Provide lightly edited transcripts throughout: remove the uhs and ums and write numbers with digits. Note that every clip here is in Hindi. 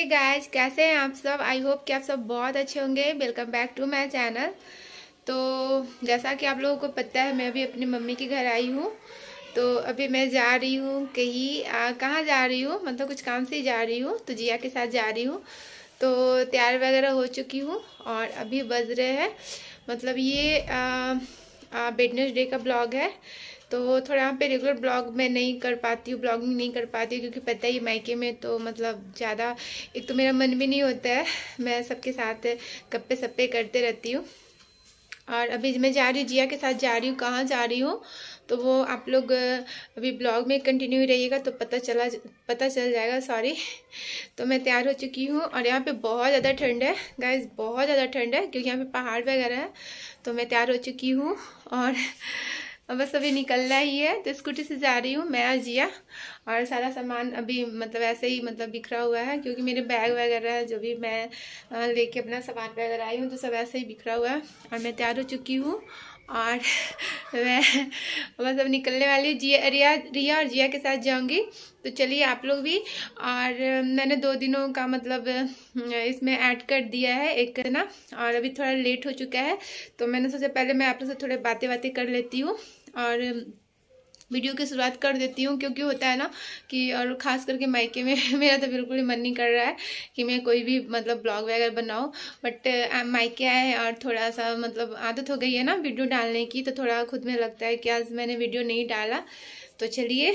गाइज, कैसे हैं आप सब। आई होप कि आप सब बहुत अच्छे होंगे। Welcome back to my channel. तो जैसा कि आप लोगों को पता है, मैं अभी अपनी मम्मी के घर आई हूँ। तो अभी मैं जा रही हूँ कहीं, कहाँ जा रही हूँ, मतलब कुछ काम से ही जा रही हूँ। तो जिया के साथ जा रही हूँ। तो तैयार वगैरह हो चुकी हूँ और अभी बज रहे हैं, मतलब ये वेडनेसडे का ब्लॉग है। तो थोड़ा यहाँ पे रेगुलर ब्लॉग मैं नहीं कर पाती हूँ, ब्लॉगिंग नहीं कर पाती हूँ, क्योंकि पता ही मायके में तो मतलब ज़्यादा, एक तो मेरा मन भी नहीं होता है, मैं सबके साथ गप्पे सप्पे करते रहती हूँ। और अभी मैं जा रही हूँ, जिया के साथ जा रही हूँ। कहाँ जा रही हूँ तो वो आप लोग अभी ब्लॉग में कंटिन्यू रहिएगा तो पता चल जाएगा। सॉरी। तो मैं तैयार हो चुकी हूँ और यहाँ पे बहुत ज़्यादा ठंड है गाइस, बहुत ज़्यादा ठंड है, क्योंकि यहाँ पे पहाड़ वगैरह है। तो मैं तैयार हो चुकी हूँ और बस अभी निकलना ही है। तो स्कूटी से जा रही हूँ मैं और जिया, और सारा सामान अभी मतलब ऐसे ही मतलब बिखरा हुआ है, क्योंकि मेरे बैग वगैरह जो भी मैं लेके अपना सामान वगैरह आई हूँ तो सब ऐसे ही बिखरा हुआ है। और मैं तैयार हो चुकी हूँ और मैं बस अब निकलने वाली हूँ। रिया और जिया के साथ जाऊँगी। तो चलिए आप लोग भी। और मैंने 2 दिनों का मतलब इसमें ऐड कर दिया है एक ना, और अभी थोड़ा लेट हो चुका है। तो मैंने सोचा पहले मैं आप लोग से थोड़े बातें कर लेती हूँ और वीडियो की शुरुआत कर देती हूँ। क्योंकि होता है ना कि, और ख़ास करके मायके में मेरा तो बिल्कुल ही मन नहीं कर रहा है कि मैं कोई भी मतलब ब्लॉग वगैरह बनाऊँ। बट मायके आए हैं और थोड़ा सा मतलब आदत हो गई है ना वीडियो डालने की, तो थोड़ा खुद में लगता है कि आज मैंने वीडियो नहीं डाला। तो चलिए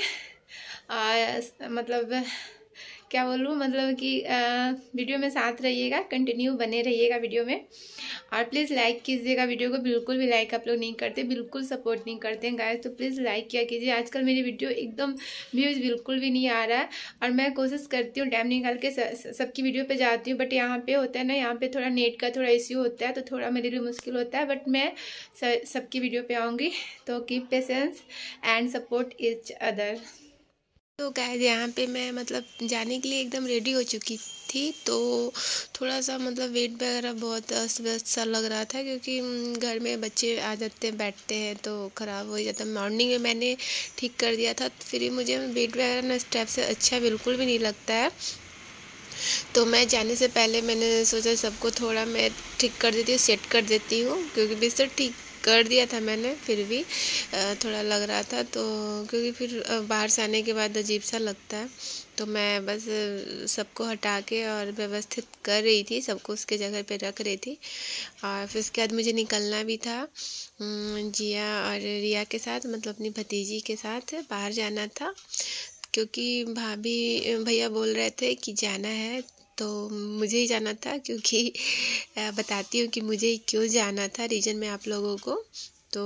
मतलब क्या बोलूँ, मतलब कि वीडियो में साथ रहिएगा, कंटिन्यू बने रहिएगा वीडियो में। और प्लीज़ लाइक कीजिएगा वीडियो को। बिल्कुल भी लाइक आप लोग नहीं करते, बिल्कुल सपोर्ट नहीं करते हैं गाइस। तो प्लीज़ लाइक किया कीजिए। आजकल मेरी वीडियो एकदम व्यूज़ बिल्कुल भी नहीं आ रहा है, और मैं कोशिश करती हूँ टाइम निकाल के सबकी वीडियो पे जाती हूँ। बट यहाँ पे होता है ना, यहाँ पे थोड़ा नेट का थोड़ा इश्यू होता है, तो थोड़ा मेरे लिए मुश्किल होता है। बट मैं सबकी वीडियो पे आऊँगी। तो keep patience and support each other. तो गाइस, यहाँ पे मैं मतलब जाने के लिए एकदम रेडी हो चुकी थी। तो थोड़ा सा मतलब वेट वगैरह बहुत अस्त व्यस्त सा लग रहा था, क्योंकि घर में बच्चे आ जाते हैं, बैठते हैं तो ख़राब हो जाता है। मॉर्निंग में मैंने ठीक कर दिया था, फिर मुझे वेट वगैरह ना स्टेप से अच्छा बिल्कुल भी नहीं लगता है। तो मैं जाने से पहले मैंने सोचा सबको थोड़ा मैं ठीक कर देती हूँ, सेट कर देती हूँ, क्योंकि बिस्तर ठीक कर दिया था मैंने, फिर भी थोड़ा लग रहा था। तो क्योंकि फिर बाहर से आने के बाद अजीब सा लगता है। तो मैं बस सबको हटा के और व्यवस्थित कर रही थी, सबको उसके जगह पे रख रही थी। और फिर उसके बाद मुझे निकलना भी था जिया और रिया के साथ, मतलब अपनी भतीजी के साथ बाहर जाना था, क्योंकि भाभी भैया बोल रहे थे कि जाना है, तो मुझे ही जाना था। क्योंकि बताती हूँ कि मुझे क्यों जाना था, रीज़न में आप लोगों को। तो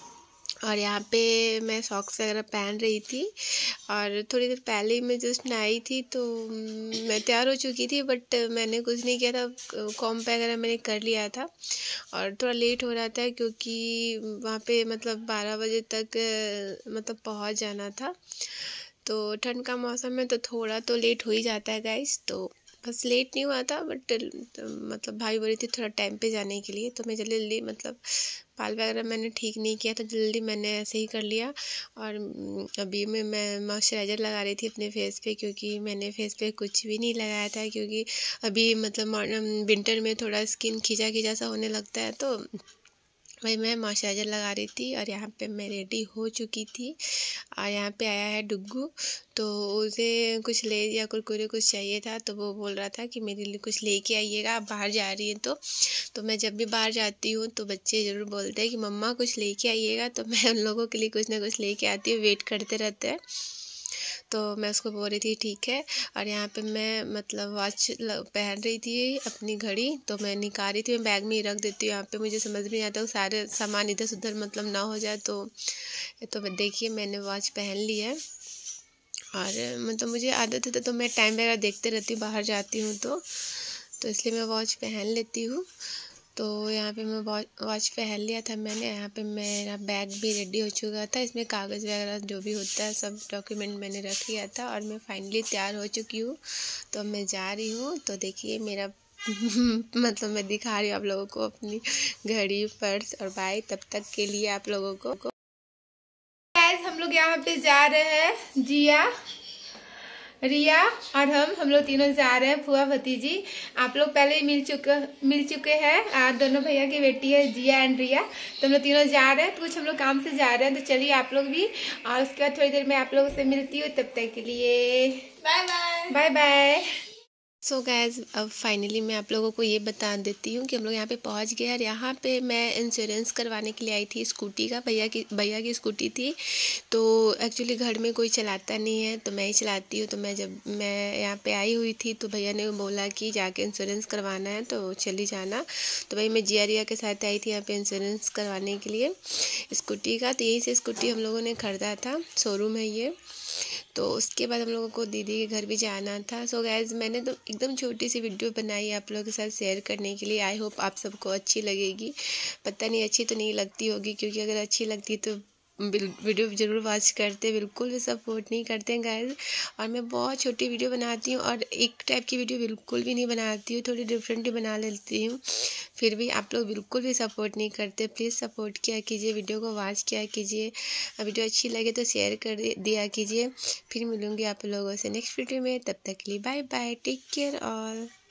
और यहाँ पे मैं सॉक्स वगैरह पहन रही थी, और थोड़ी देर पहले ही मैं जस्ट नहाई थी। तो मैं तैयार हो चुकी थी, बट मैंने कुछ नहीं किया था, कॉम्ब वगैरह मैंने कर लिया था। और थोड़ा लेट हो रहा था, क्योंकि वहाँ पे मतलब 12 बजे तक मतलब पहुँच जाना था। तो ठंड का मौसम है तो थोड़ा तो लेट हो ही जाता है गाइस। तो बस लेट नहीं हुआ था, बट मतलब भाई बोली थी थोड़ा टाइम पे जाने के लिए। तो मैं जल्दी जल्दी मतलब बाल वगैरह मैंने ठीक नहीं किया था, जल्दी मैंने ऐसे ही कर लिया। और अभी मैं मॉइस्चराइज़र लगा रही थी अपने फेस पे, क्योंकि मैंने फेस पे कुछ भी नहीं लगाया था। क्योंकि अभी मतलब विंटर में थोड़ा स्किन खिंचा खिंचा सा होने लगता है, तो वही मैं मॉइस्चराइज़र लगा रही थी। और यहाँ पे मैं रेडी हो चुकी थी। और यहाँ पे आया है डुग्गू, तो उसे कुछ ले या कुरकुरे कुछ चाहिए था, तो वो बोल रहा था कि मेरे लिए कुछ लेके आइएगा, आप बाहर जा रही हैं तो मैं जब भी बाहर जाती हूँ तो बच्चे ज़रूर बोलते हैं कि मम्मा कुछ लेके आइएगा, तो मैं उन लोगों के लिए कुछ ना कुछ लेके आती हूँ, वेट करते रहते हैं। तो मैं उसको बोल रही थी ठीक है। और यहाँ पे मैं मतलब वॉच पहन रही थी, अपनी घड़ी तो मैं निकाल रही थी, मैं बैग में ही रख देती हूँ। यहाँ पे मुझे समझ में नहीं आता सारे सामान इधर से उधर मतलब ना हो जाए। तो देखिए मैंने वॉच पहन ली है, और मतलब मुझे आदत है तो मैं टाइम वगैरह देखते रहती हूँ बाहर जाती हूँ तो इसलिए मैं वॉच पहन लेती हूँ। तो यहाँ पे मैं वॉच पहन लिया था मैंने। यहाँ पे मेरा बैग भी रेडी हो चुका था, इसमें कागज़ वगैरह जो भी होता है सब डॉक्यूमेंट मैंने रख लिया था, और मैं फाइनली तैयार हो चुकी हूँ। तो मैं जा रही हूँ। तो देखिए मेरा मतलब मैं दिखा रही हूँ आप लोगों को अपनी घड़ी, पर्स और बाइक। तब तक के लिए आप लोगों को हम लोग यहाँ पे जा रहे हैं जिया रिया और हम लोग तीनों जा रहे हैं फुआ भतीजी। आप लोग पहले ही मिल चुके हैं। दोनों भैया की बेटी है जिया एंड रिया। तो हम लोग तीनों जा रहे हैं, तो कुछ हम लोग काम से जा रहे हैं, तो चलिए आप लोग भी। और उसके बाद थोड़ी देर में आप लोगों से मिलती हूँ, तब तक के लिए bye bye bye bye. So guys अब फाइनली मैं आप लोगों को ये बता देती हूँ कि हम लोग यहाँ पे पहुँच गए। और यहाँ पे मैं इंश्योरेंस करवाने के लिए आई थी स्कूटी का। भैया की स्कूटी थी। तो एक्चुअली घर में कोई चलाता नहीं है, तो मैं ही चलाती हूँ। तो जब मैं यहाँ पे आई हुई थी तो भैया ने बोला कि जाके इंश्योरेंस करवाना है तो चली जाना। तो भाई मैं जिया रिया के साथ आई थी यहाँ पे इंश्योरेंस करवाने के लिए स्कूटी का। तो यहीं से स्कूटी हम लोगों ने खरीदा था, शोरूम है ये। तो उसके बाद हम लोगों को दीदी के घर भी जाना था। सो गाइज मैंने तो एकदम छोटी सी वीडियो बनाई है आप लोगों के साथ शेयर करने के लिए। आई होप आप सबको अच्छी लगेगी। पता नहीं अच्छी तो नहीं लगती होगी, क्योंकि अगर अच्छी लगती तो वीडियो ज़रूर वॉच करते, बिल्कुल भी सपोर्ट नहीं करते हैं गाइज। और मैं बहुत छोटी वीडियो बनाती हूँ और एक टाइप की वीडियो बिल्कुल भी नहीं बनाती हूँ, थोड़ी डिफरेंट ही बना लेती हूँ। फिर भी आप लोग बिल्कुल भी सपोर्ट नहीं करते। प्लीज़ सपोर्ट किया कीजिए, वीडियो को वॉच किया कीजिए। वीडियो अच्छी लगे तो शेयर कर दिया कीजिए। फिर मिलूँगी आप लोगों से नेक्स्ट वीडियो में, तब तक के लिए bye bye, take care all.